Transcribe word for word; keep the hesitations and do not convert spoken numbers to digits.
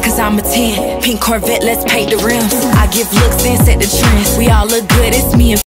cause I'm a ten. Pink Corvette, let's paint the rims. I give looks and set the trends. We all look good, it's me and